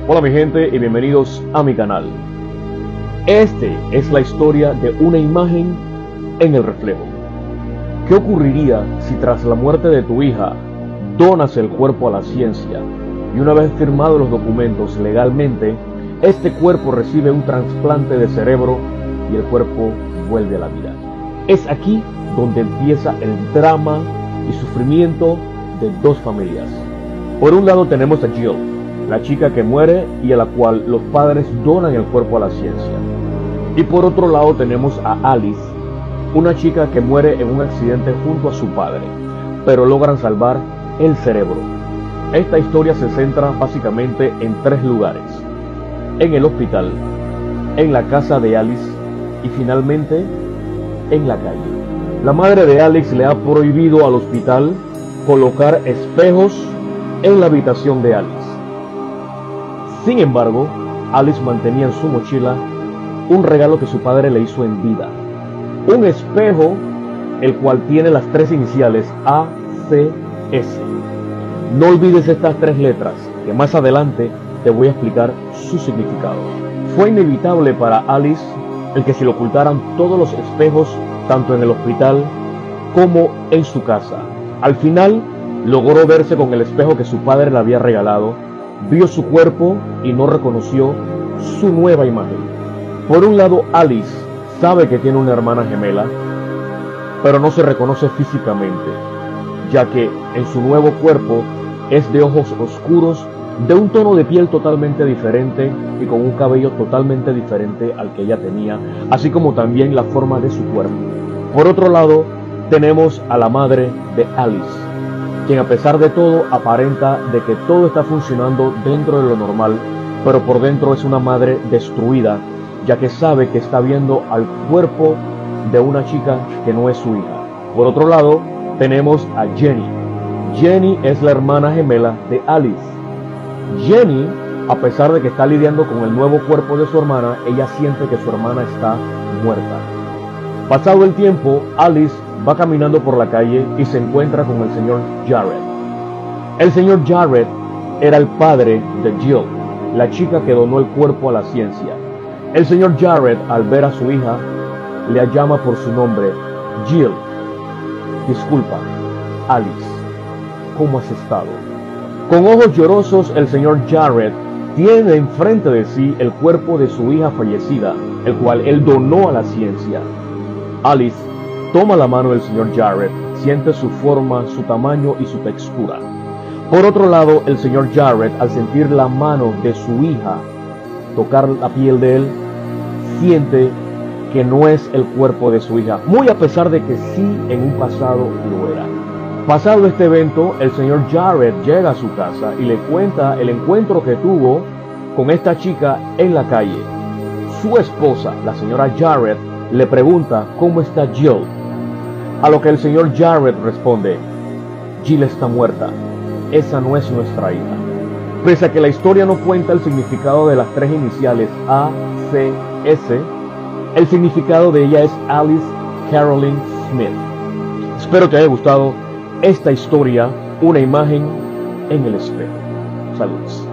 Hola mi gente y bienvenidos a mi canal. Este es la historia de una imagen en el reflejo. ¿Qué ocurriría si tras la muerte de tu hija donas el cuerpo a la ciencia y una vez firmados los documentos legalmente, este cuerpo recibe un trasplante de cerebro y el cuerpo vuelve a la vida? Es aquí donde empieza el drama y sufrimiento de dos familias. Por un lado tenemos a Jill, la chica que muere y a la cual los padres donan el cuerpo a la ciencia. Y por otro lado tenemos a Alice, una chica que muere en un accidente junto a su padre, pero logran salvar el cerebro. Esta historia se centra básicamente en tres lugares: en el hospital, en la casa de Alice y finalmente en la calle. La madre de Alice le ha prohibido al hospital colocar espejos en la habitación de Alice. Sin embargo, Alice mantenía en su mochila un regalo que su padre le hizo en vida, un espejo el cual tiene las tres iniciales ACS. No olvides estas tres letras, que más adelante te voy a explicar su significado. Fue inevitable para Alice el que se le ocultaran todos los espejos, tanto en el hospital como en su casa. Al final, logró verse con el espejo que su padre le había regalado, vio su cuerpo y no reconoció su nueva imagen. Por un lado, Alice sabe que tiene una hermana gemela, pero no se reconoce físicamente, ya que en su nuevo cuerpo es de ojos oscuros, de un tono de piel totalmente diferente y con un cabello totalmente diferente al que ella tenía, así como también la forma de su cuerpo. Por otro lado, tenemos a la madre de Alice, quien a pesar de todo aparenta de que todo está funcionando dentro de lo normal, pero por dentro es una madre destruida, ya que sabe que está viendo al cuerpo de una chica que no es su hija. Por otro lado, tenemos a Jenny. Jenny es la hermana gemela de Alice. Jenny, a pesar de que está lidiando con el nuevo cuerpo de su hermana, ella siente que su hermana está muerta. Pasado el tiempo, Alice va caminando por la calle y se encuentra con el señor Jarrett. El señor Jarrett era el padre de Jill, la chica que donó el cuerpo a la ciencia. El señor Jarrett, al ver a su hija, le llama por su nombre: Jill, disculpa, Alice, ¿cómo has estado? Con ojos llorosos, el señor Jarrett tiene enfrente de sí el cuerpo de su hija fallecida, el cual él donó a la ciencia. Alice toma la mano del señor Jarrett, siente su forma, su tamaño y su textura. Por otro lado, el señor Jarrett, al sentir la mano de su hija tocar la piel de él, siente que no es el cuerpo de su hija, muy a pesar de que sí en un pasado lo era. Pasado este evento, el señor Jarrett llega a su casa y le cuenta el encuentro que tuvo con esta chica en la calle. Su esposa, la señora Jarrett, le pregunta cómo está Jill, a lo que el señor Jarrett responde: Jill está muerta, esa no es nuestra hija. Pese a que la historia no cuenta el significado de las tres iniciales ACS, el significado de ella es Alice Caroline Smith. Espero te haya gustado esta historia, una imagen en el espejo. Saludos.